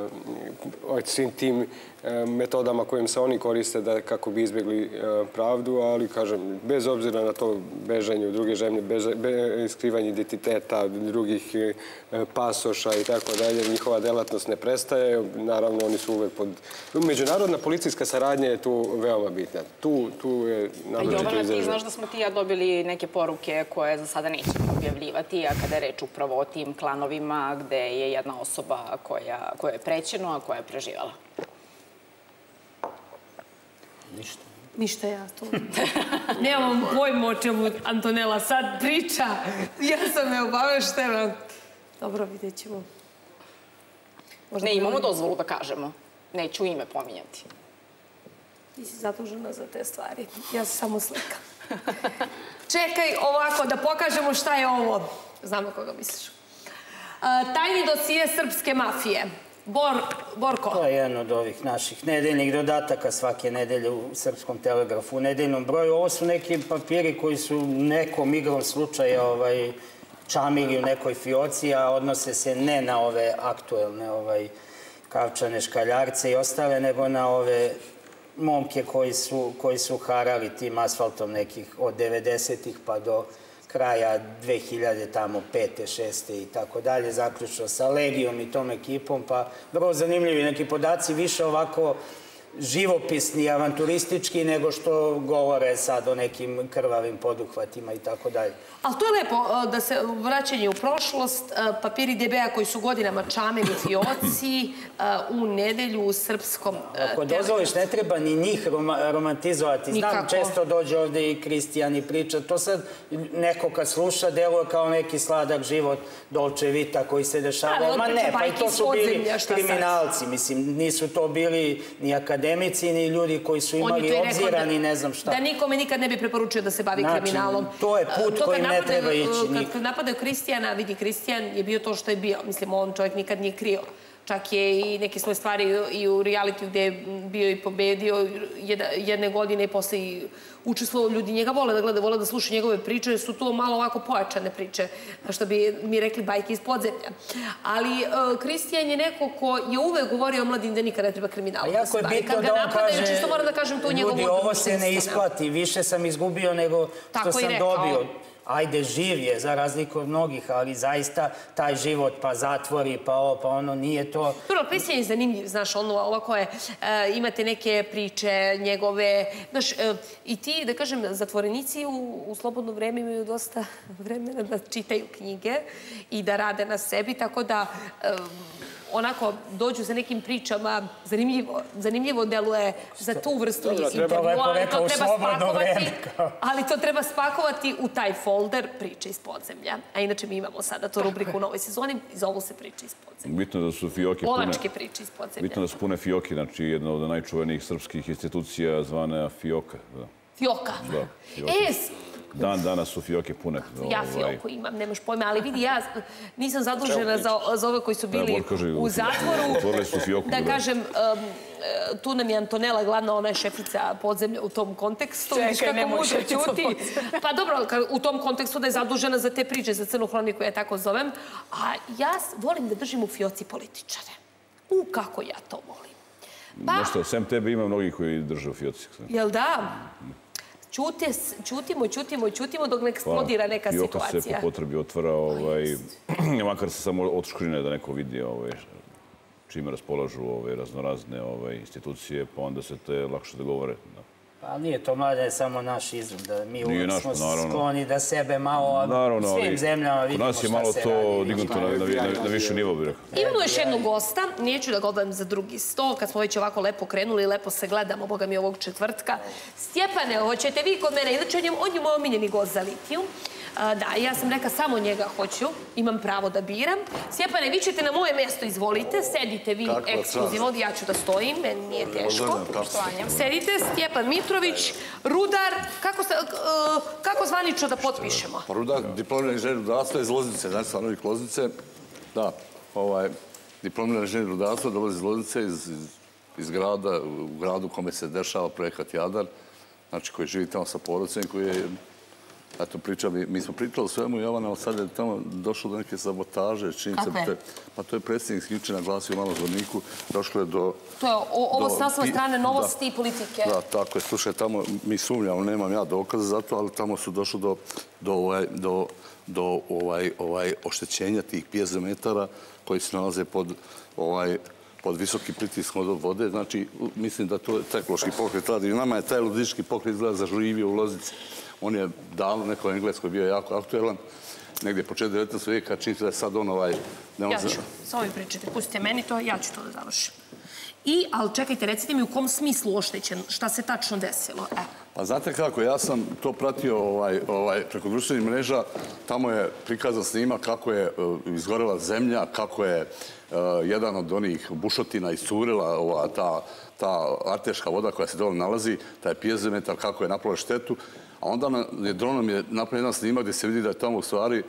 svim tim metodama kojim se oni koriste kako bi izbjegli pravdu, ali, kažem, bez obzira na to bežanje u druge zemlje, skrivanje identiteta, drugih pasoša i tako dalje, njihova delatnost ne prestaje. Naravno, oni su uvek pod... Međunarodna policijska saradnja je tu veoma bitna. Tu je naročito izraženo. Jovana, ti znaš da smo ti ja dobili neke poruke koje za sada nećemo objavljivati, a kada je reč upravo o tim klanovima gde je jedna osoba koja je prećeno, a koja je preživala. Ništa. Ništa ja to. Nemam pojma o čemu Antonela sad priča. Ja sam me obaveštena. Dobro, vidjet ćemo. Ne, imamo dozvolu da kažemo. Neću ime pominjati. Ti si zadužena za te stvari. Ja sam samo slika. Čekaj ovako da pokažemo šta je ovo. Znamo koga misliš. Tajni dosije srpske mafije. Borko. To je jedan od ovih naših nedeljnih dodataka svake nedelje u Srpskom telegrafu, u nedeljnom broju. Ovo su neki papiri koji su nekom igrom slučaja čamili u nekoj fioci, a odnose se ne na ove aktuelne Kavčane, Škaljarce i ostale, nego na ove momke koji su harali tim asfaltom nekih od devedesetih pa do kraja dve hiljade, tamo pete, šeste i tako dalje, zaključno sa Legijom i tom ekipom, pa vrlo zanimljivi neki podaci, više ovako živopisni, avanturistički, nego što govore sad o nekim krvavim poduhvatima i tako dalje. Ali to je lepo da se vraćanje u prošlost, papiri de bea koji su godinama čamili fioci u nedelju u Srpskom telegrafu. Ako dozvoliš, ne treba ni njih romantizovati. Znam, često dođe ovde i Kristijan i priča. To sad neko kad sluša deluje kao neki sladak život Dolce Vita koji se dešava. Ma ne, pa i to su bili kriminalci. Mislim, nisu to bili ni akademici, ni ljudi koji su imali obzira, ni ne znam šta. Da nikome nikad ne bi preporučio da se bavi kriminalom. To je put koji ne treba ići. Kad napadaju Kristijana, vidi, Kristijan je bio to što je bio. Mislim, on čovjek nikad nije krio. Čak je i neke svoje stvari i u realitiju gde je bio i pobedio jedne godine i posle i učestvovao. Ljudi njega vole da gleda, vole da slušaju njegove priče, jer su to malo ovako pojačane priče, što bi mi rekli bajke iz podzemlja. Ali Kristijan je neko ko je uvek govorio o mladim da nikada ne treba kriminalno da se bavi. Jako je bitno da on kaže, ljudi, ovo se ne isplati, više sam izgubio nego što sam dobio. Ajde, živ je, za razliku od mnogih, ali zaista taj život, pa zatvori, pa ovo, pa ono, nije to... Prvo, Kristijan je zanimljiv, znaš, ono, ovako je, imate neke priče njegove, znaš, i ti, da kažem, zatvorenici u slobodno vreme imaju dosta vremena da čitaju knjige i da rade na sebi, tako da onako dođu sa nekim pričama, zanimljivo deluje za tu vrstu intervjua, ali to treba spakovati u taj folder priče iz podzemlja. A inače mi imamo sada tu rubriku u novoj sezoni i zovu se priče iz podzemlja. Bitno da su fioke pune... Lovačke priče iz podzemlja. Bitno da su pune fioke, znači jedna od najčuvenijih srpskih institucija zvana Fioka. Fioka? Da, fioke. Dan danas su fioke pune. Ja fioku imam, nemaš pojma, ali vidi, ja nisam zadužena za ove koji su bili u zatvoru. Da kažem, tu nam je Antonela glavna, ona je šefica podzemlja u tom kontekstu. Čekaj, ne može čuti. Pa dobro, u tom kontekstu da je zadužena za te priče, za crnu hroniku, ja tako zovem. A ja volim da držim u fioci političare. U, kako ja to volim. Nešto, sem tebe ima mnogi koji drže u fioci. Jel da? Čutimo, čutimo, čutimo dok ne eksplodira neka situacija. Fioka se po potrebi otvara, makar se samo otškrine da neko vidi čime raspolažu raznorazne institucije, pa onda se te lakše dogovore. Pa nije to, mlade, samo naš izum, da mi uvijek smo skloni da sebe malo u svim zemljama vidimo šta se radi. Kod nas je malo to dignuto na višu nivo, bih rekao. Imamo još jednu gosta, neću da govorim za drugi sto, kad smo već ovako lepo krenuli, lepo se gledamo, boga mi, ovog četvrtka. Stjepane, hoćete vi kod mene, inače on je moj omiljeni gost za litijum. Da, ja sam rekla samo njega hoću, imam pravo da biram. Stjepane, vi ćete na moje mjesto, izvolite, sedite vi ekskluzivno, ja ću da stojim, meni nije teško. Sedite, Stjepan Mitrović, Rudar, kako zvanično da potpišemo? Rudar, diplomirani inženjer rudarstva iz Loznice, znači stanovnik Loznice. Da, diplomirani inženjer rudarstva dolazi iz Loznice, iz grada, u gradu u kome se dešava projekat Jadar, znači koji živi tamo sa porodicom, koji je... Eto, pričam, mi smo pričali o svemu, Jovana, ali sad je tamo došlo do neke sabotaže, činjenice. Kakve? Pa to je predsjednik juče naglasio u Malom Zvorniku, došlo je do... To je ovo s nasove strane novosti i politike. Da, tako je. Slušaj, tamo mi sumnjamo, nemam ja dokaza za to, ali tamo su došlo do oštećenja tih pjezometara koji se nalaze pod visoki pritiskom od vode. Znači, mislim da to je tekološki pokret radi. I nama je taj ludički pokret izgleda zaživio u Loznici. On je davno, neko engleskoj bio jako aktuelan, negdje počet devetnaestog vijeka, čini se da je sad on ovaj... Ja ću, samo vi pričate, pustite meni to, ja ću to da završim. I, ali čekajte, recite mi u kom smislu oštećen, šta se tačno desilo? Pa znate kako, ja sam to pratio preko društvenih mreža, tamo je prikazan snimak kako je izgorela zemlja, kako je jedan od onih bušotina iscurila ta arteška voda koja se dole nalazi, taj pjezometar, kako je napravila štetu, a onda je dronom je napravio jedan snimak gdje se vidi da je tamo u stvari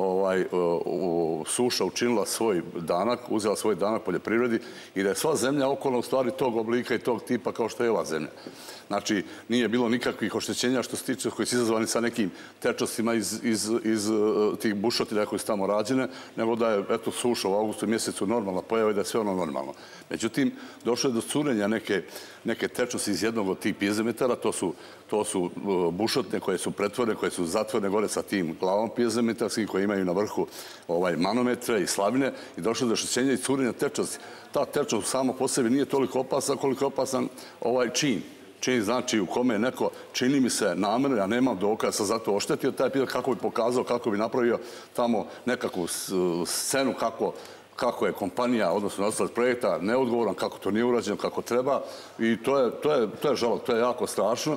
suša učinila svoj danak, uzela svoj danak poljoprivredi i da je sva zemlja okolo u stvari tog oblika i tog tipa kao što je ova zemlja. Znači, nije bilo nikakvih oštećenja što se tiče koji su izazvani sa nekim tečnostima iz tih bušotina koje su tamo rađene, nego da je, eto, suša u augustu mjesecu normalna pojava i da je sve ono normalno. Međutim, došlo je do curenja neke tečnosti iz jednog od tih pjezometara, to su bušotine koje su pretvorene, koje su zatvorene gore sa tim glavom pjezometarskih, koje imaju na vrhu manometre i slavine i došlo do oštećenja i curenja tečnosti. Ta tečnost samo po sebi nije toliko opasna koliko je opasan ovaj čin. Čin znači u kome neko, čini mi se namjerno, ja nemam dokaza, sam zato oštetio taj pjezometar kako bi pokazao, kako bi napravio tamo nekakvu scenu kako je kompanija, odnosno nositelj projekta, neodgovoran, kako to nije urađeno, kako treba. I to je žalo, to je jako strašno.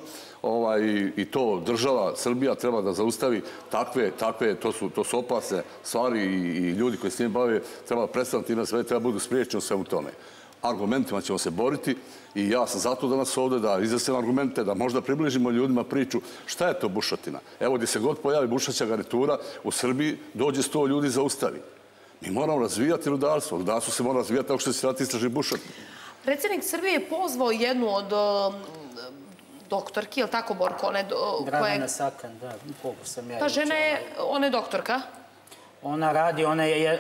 I to država, Srbija treba da zaustavi takve, to su opasne stvari i ljudi koji s njim bave treba prestati time sve, treba budu spriječeni u svemu tome. Argumentima ćemo se boriti i ja sam zato danas ovdje da iznesem argumente, da možda približimo ljudima priču šta je to bušotina. Evo gdje se god pojavi bušaća garnitura u Srbiji dođe sto ljudi zaustavi. Mi moramo razvijati rudarstvo. Rudarstvo se mora razvijati tako što će se rati istražni bušotin. Predsjednik Srbije je pozvao jednu od doktorki, je li tako, Borko? Dragana Sakan, da, koliko sam ja... Ta žena je, ona je doktorka? Ona radi, ona je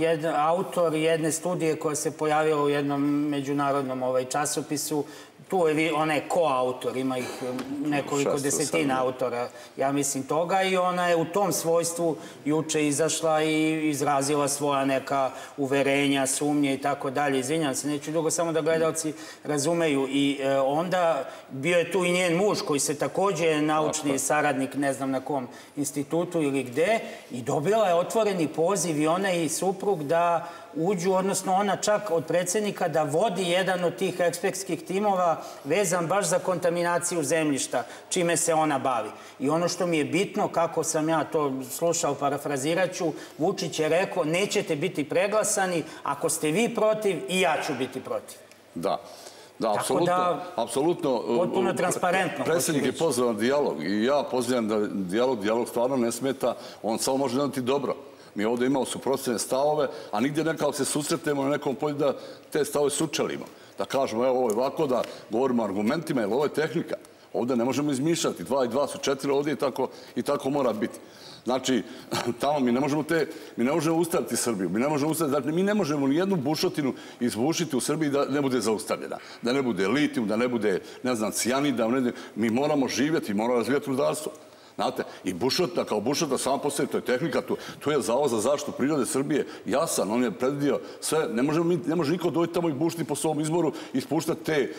autor jedne studije koja se pojavila u jednom međunarodnom časopisu. Tu je, ona je koautor, ima ih nekoliko desetina autora, ja mislim, toga i ona je u tom svojstvu juče izašla i izrazila svoja neka uverenja, sumnje i tako dalje. Izvinjam se, neću dugo, samo da gledalci razumeju. I onda bio je tu i njen muž koji se također je naučni saradnik, ne znam na kom institutu ili gde, i dobila je otvoreni poziv i ona i suprug da uđu, odnosno ona čak od predsjednika da vodi jedan od tih ekspertskih timova vezan baš za kontaminaciju zemljišta, čime se ona bavi. I ono što mi je bitno, kako sam ja to slušao, parafrazirat ću, Vučić je rekao, nećete biti preglasani, ako ste vi protiv, i ja ću biti protiv. Da. Da, apsolutno. Potpuno transparentno. Predsjednik je pozvao na dijalog i ja pozivam da dijalog, dijalog stvarno ne smeta, on samo može doneti dobro. Mi ovdje imamo suprotstavljene stavove, a nigdje nekako se susretnemo na nekom polju da te stavove sučelimo. Da kažemo, evo, ovo je ovako, da govorimo argumentima, jer ovo je tehnika. Ovdje ne možemo izmišljati. Dva i dva su četiri ovdje i tako mora biti. Znači, tamo mi ne možemo te, mi ne možemo ustaviti Srbiju, mi ne možemo ustaviti, znači mi ne možemo ni jednu bušotinu izbušiti u Srbiji da ne bude zaustavljena. Da ne bude litijum, da ne bude, ne znam, cijanida, mi moramo živjeti, moramo razvijati rudarstvo. Znate, i bušotina kao bušotina sama po sebi, to je tehnika, tu je Zavod za zaštitu prirode Srbije jasan, on je predvidio sve, ne može niko doći tamo i bušiti po svom izboru i ispuštati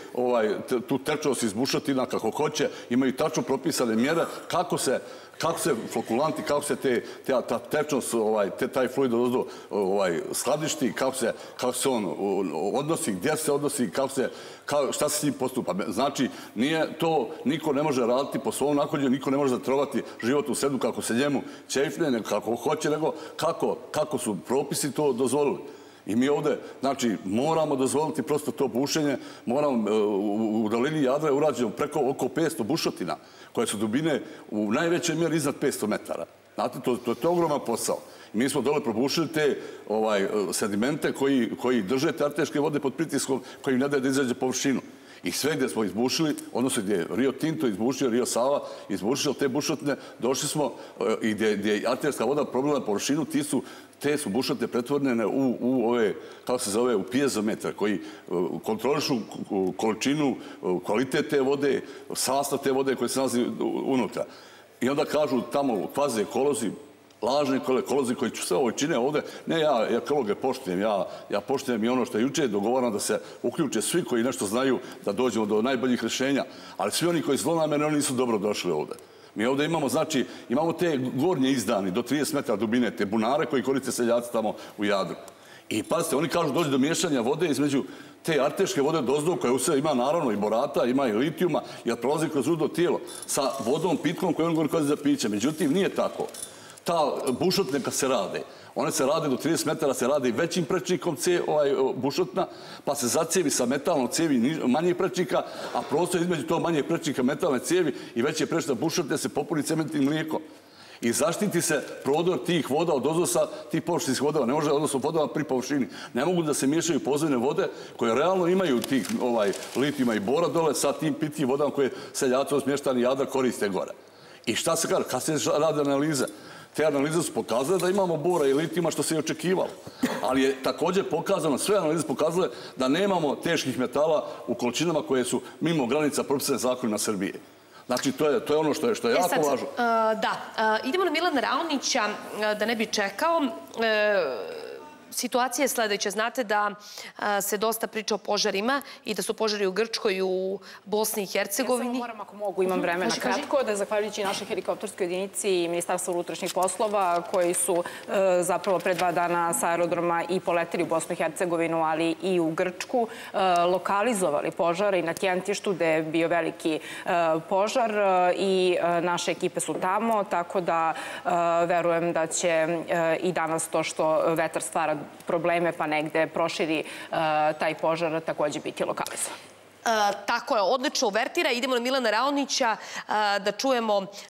tu tečnost iz bušotina kako hoće, imaju tačno propisane mjere kako se kako se flokulanti, kako se ta tečnost, taj fluid odozdo skladišti, kako se on odnosi, gdje se odnosi, šta se s njim postupa. Znači, to niko ne može raditi po svom nahođenju, niko ne može zatrovati život u sedu kako se njemu ćefne, kako hoće, nego kako su propisi to dozvolili. I mi ovdje, znači, moramo dozvoliti prosto to bušenje, moramo, u dolini Jadra je urađeno preko oko petsto bušotina, koje su dubine u najvećoj mjeri iznad petsto metara. Znate, to je ogroman posao. I mi smo dole probušili te sedimente koji drže te arteške vode pod pritiskom, koji im ne daje da izađe površinu. I sve gdje smo izbušili, odnosno gdje je Rio Tinto izbušio, Rio Sava izbušio te bušotine, došli smo i gdje je arteška voda probila na površinu, te su bušotine pretvorene u ove, kako se zove, u pjezometre koji kontrolišu količinu, kvalitet te vode, sastav te vode koje se nalazi unutra. I onda kažu tamo kvazi ekolozi, lažni ekolozi koji sve ovo čine ovdje, ne, ja ekologe poštujem, ja poštujem i ono što je juče dogovorano da se uključe svi koji nešto znaju da dođemo do najboljih rješenja, ali svi oni koji zlonamerne, oni nisu dobro došli ovdje. Mi ovdje imamo, znači, imamo te gornje izdani do trideset metara dubine, te bunare koji koriste seljaci tamo u Jadru. I pazite, oni kažu dođe do miješanja vode između te arteške vode dozdo koja u sebi ima naravno i borata, ima i litijuma, jer prolazi kroz rudo tijelo sa vodom pitkom koju on govori kod za piće. Međutim, nije tako. Ta bušotne kad se rade, one se rade do trideset metara, se rade većim prečnikom ovaj, bušotna, pa se zacijevi sa metalnom cijevi manjih prečnika, a prostor između tog manjeg prečnika metalne cijevi i veće prečnika bušotne se popuni cementnim mlijekom. I zaštiti se prodor tih voda od odnosa tih površinskih vodova. Ne može, odnosno vodova pri površini. Ne mogu da se miješaju podzemne vode koje realno imaju tih ovaj, litijuma i bora dole sa tim pitkim vodama koje seljaci od smještani Jadar koriste gore. I šta se kaže? Kad se rade analize? Te analize su pokazale da imamo bora i litijuma što se i očekivalo. Ali je također pokazano, sve analize pokazale da nemamo teških metala u količinama koje su mimo granica propisane zakonima Srbije. Znači, to je, to je ono što je, što je jako sad, važno. Uh, da, uh, idemo na Milana Raonića, uh, da ne bi čekao. Uh, Situacija je sledeća. Znate da a, se dosta priča o požarima i da su požari u Grčkoj, u Bosni i Hercegovini. Ja samo moram, ako mogu, imam vremena kratko, da zahvaljujući našoj helikopterskoj jedinici i Ministarstva unutrašnjih poslova, koji su e, zapravo pre dva dana sa aerodroma i poletili u Bosnu i Hercegovinu, ali i u Grčku, e, lokalizovali požare i na Tjentištu, gde je bio veliki e, požar e, i e, naše ekipe su tamo, tako da e, verujem da će e, i danas to što vetar stvara probleme pa negde proširi uh, taj požar također biti lokalizovan. Uh, tako je, odlično uvertira. Idemo na Milana Raonića uh, da čujemo